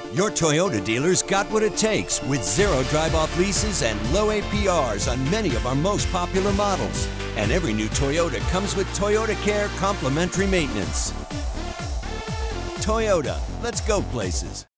Your Toyota dealer's got what it takes with zero drive-off leases and low APRs on many of our most popular models. And every new Toyota comes with Toyota Care complimentary maintenance. Toyota, let's go places.